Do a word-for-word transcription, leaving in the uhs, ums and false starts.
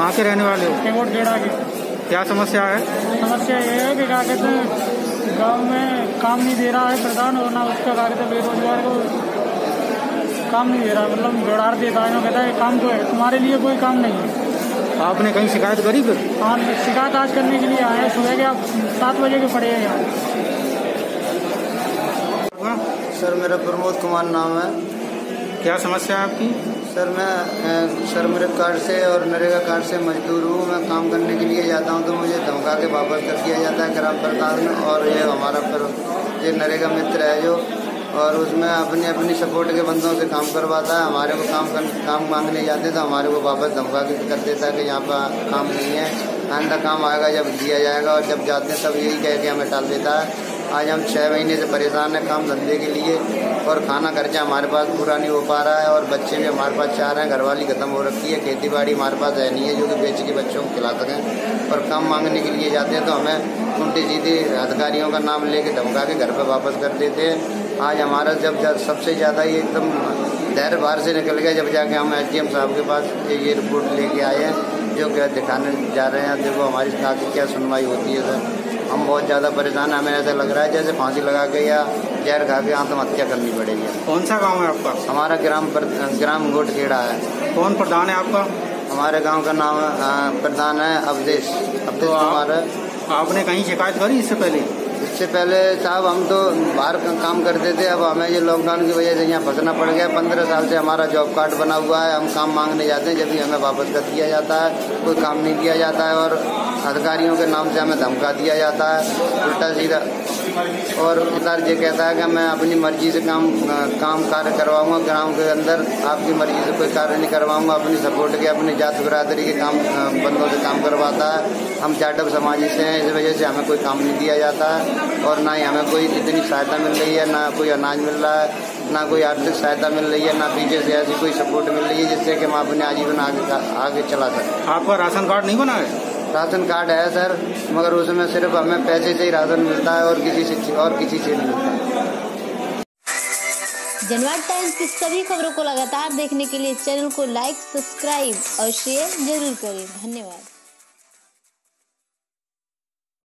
कहाँ के रहने वाले हो? केवट खेड़ा की। क्या समस्या है? समस्या ये है कि क्या कहते हैं गाँव में काम नहीं दे रहा है प्रधान, और ना उसका क्या कहते हैं बेरोजगार को काम नहीं दे रहा, मतलब जोड़ार देता है, कहता है काम तो है, तुम्हारे लिए कोई काम नहीं है। आपने कहीं शिकायत करी फिर? हाँ, शिकायत आज करने के लिए आए हैं। सुबह के आप सात बजे के पड़े हैं यहाँ। सर मेरा प्रमोद कुमार नाम है। क्या समस्या है आपकी? सर मैं श्रम कार्ड से और नरेगा कार्ड से मजदूर हूँ। मैं काम करने के लिए जाता हूँ तो मुझे धमका के वापस कर दिया जाता है ग्राम प्रधान में, और ये हमारा पर ये नरेगा मित्र है जो, और उसमें अपनी अपनी सपोर्ट के बंदों से काम करवाता है। हमारे को काम कर, काम मांगने जाते तो हमारे को वापस धमका के कर देता है कि यहाँ पर काम नहीं है, आइंदा काम आएगा जब दिया जाएगा, और जब जाते हैं तब यही कह के हमें टाल देता है। आज हम छः महीने से परेशान हैं काम धंधे के लिए, और खाना खर्चा हमारे पास पूरा नहीं हो पा रहा है, और बच्चे भी हमारे पास चाह रहे हैं, घरवाली खत्म हो रखी है, खेती बाड़ी हमारे पास है नहीं है जो कि बेच के बच्चों को खिला सकें। और काम मांगने के लिए जाते हैं तो हमें उल्टी सीधे अधिकारियों का नाम लेके धमका के घर पर वापस कर देते हैं। आज हमारा जब सबसे ज़्यादा ये एकदम धैर्य बाहर से निकल गया जब जाके हम एस डी एम साहब के पास ये रिपोर्ट लेके आए हैं, जो क्या दिखाने जा रहे हैं। देखो हमारी साथ क्या सुनवाई होती है सर, हम बहुत ज़्यादा परेशान हैं। हमें ऐसा लग रहा है जैसे फांसी लगा के या जहर खा के आत्महत्या करनी पड़ेगी। कौन सा गांव है आपका? हमारा ग्राम पर, ग्राम गोट खेड़ा है। कौन प्रधान है आपका? हमारे गांव का नाम प्रधान है अवधेश अवधेश कुमार है। आपने कहीं शिकायत करी इससे पहले? इससे पहले साहब हम तो बाहर काम करते थे, अब हमें ये लॉकडाउन की वजह से यहाँ फंसना पड़ गया। पंद्रह साल से हमारा जॉब कार्ड बना हुआ है, हम काम मांगने जाते हैं जब भी हमें वापस कर दिया जाता है, कोई काम नहीं दिया जाता है, और अधिकारियों के नाम से हमें धमका दिया जाता है उल्टा सीधा। और सर ये कहता है कि मैं अपनी मर्जी से काम काम कार्य करवाऊंगा ग्राम के अंदर, आपकी मर्जी से कोई कार्य नहीं करवाऊंगा। अपनी सपोर्ट के अपनी जात बिरादरी के काम बंदों से काम करवाता है। हम जाटव समाज से हैं, इस वजह से हमें कोई काम नहीं दिया जाता है, और ना ही हमें कोई इतनी सहायता मिल रही है, ना कोई अनाज मिल रहा है, ना कोई आर्थिक सहायता मिल रही है, ना पीछे से ऐसी कोई सपोर्ट मिल रही है जिससे कि हम अपने आजीवन आगे आगे चला सकें। आपका राशन कार्ड नहीं बना है? राशन कार्ड है सर, मगर उसमें सिर्फ हमें पैसे से ही राशन मिलता है, और किसी से और किसी से नहीं मिलता। जनवाद टाइम्स की सभी खबरों को लगातार देखने के लिए चैनल को लाइक, सब्सक्राइब और शेयर जरूर करें। धन्यवाद।